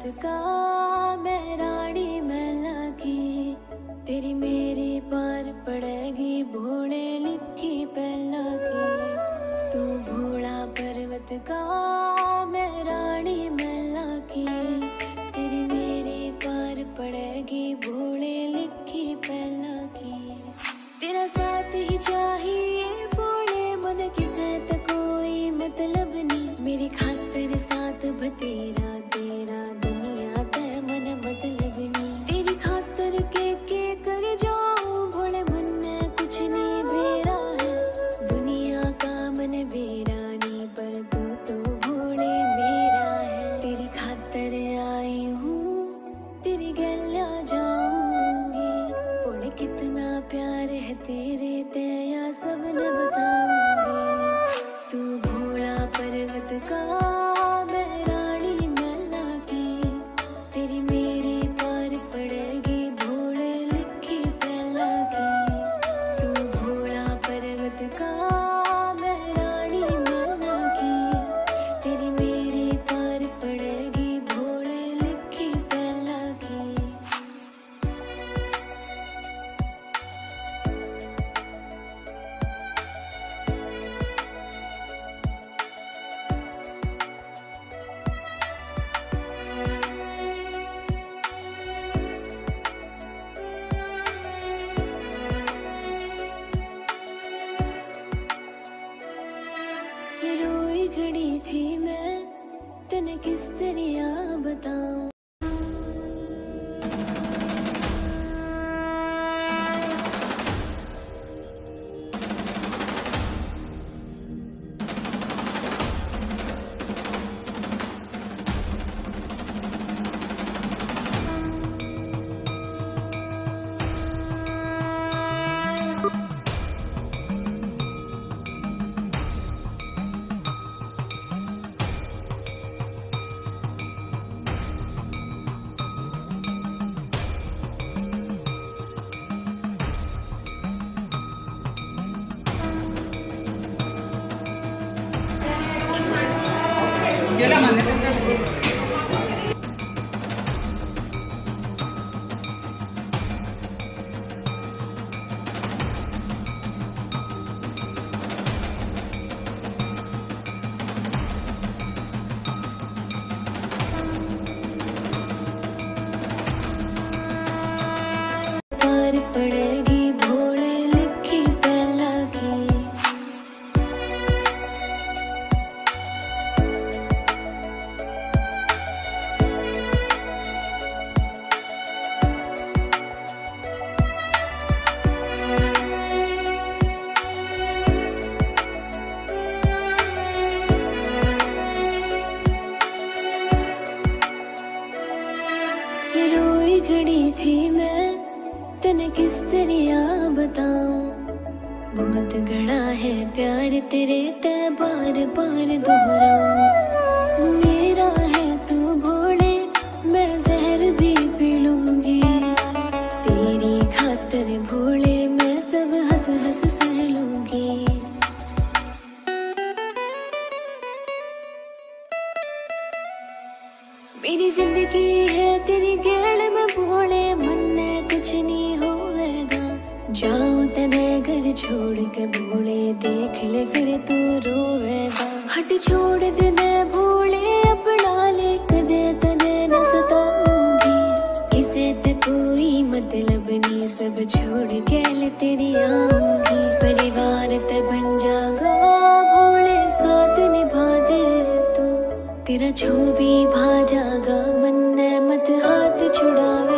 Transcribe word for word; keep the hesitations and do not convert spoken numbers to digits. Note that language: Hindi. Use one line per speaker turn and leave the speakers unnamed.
पर्वत का मैं रानी मैला की, तेरी मेरी पार पड़ेगी भोले लिखी पहला की। तू भोला पर्वत का मैं रानी मैला की, तेरी मेरी पार पड़ेगी भोले लिखी पहला की। तेरा साथ ही चाहिए भोले मन किसे तो कोई मतलब नहीं, मेरी खातिर साथ बतेरा तेरा दुनिया ते मन मतलब नहीं। तेरी खातिर के के कर जाऊं भोले मन में कुछ नहीं बेरा है, दुनिया का मन बेरा नहीं पर तू तो भोले मेरा है। तेरी खातिर आई हूँ तेरी गलिया जाऊंगी, भोले कितना प्यार है तेरे तेया सब न बताऊंगी। तू भोला पर्वत का मैं रानी मैला की, तेरी मेरी पार पड़ेगी भोले लिखी पहला की। तू भोला पर्वत का मैं रानी मैला की, तेरी मेरी पार पड़ेगी भोले लिखी पहला की। ये रोई खड़ी थी मैं तने किस तरह बताऊं।
गेला मान्यता
पार पड़ेगी भोले लिखी पहला की। ये रोई खड़ी थी मैं तने किस तरह बताऊं, बहुत गड़ा है प्यार तेरे ते बार बार दोहराऊं। मेरा है तू भोले मैं जहर भी पी लूंगी, तेरी खातिर भोले मैं सब हंस हंस सह लूंगी। मेरी जिंदगी है तेरी गेड़ में भोले मन में कुछ नहीं होएगा, जाऊं तने घर छोड़ के भोले देख ले फिर तू रोएगा। हट छोड़ दे मैं भोले अपना ले कदे तने न सताऊंगी, किसे ते कोई मतलब नहीं सब छोड़ के ले तेरी आऊंगी। परिवार ते बन जागा भोले साथ निभा दे तू, तेरा जो भी भा जागा मन ने मत हाथ छुड़ावे।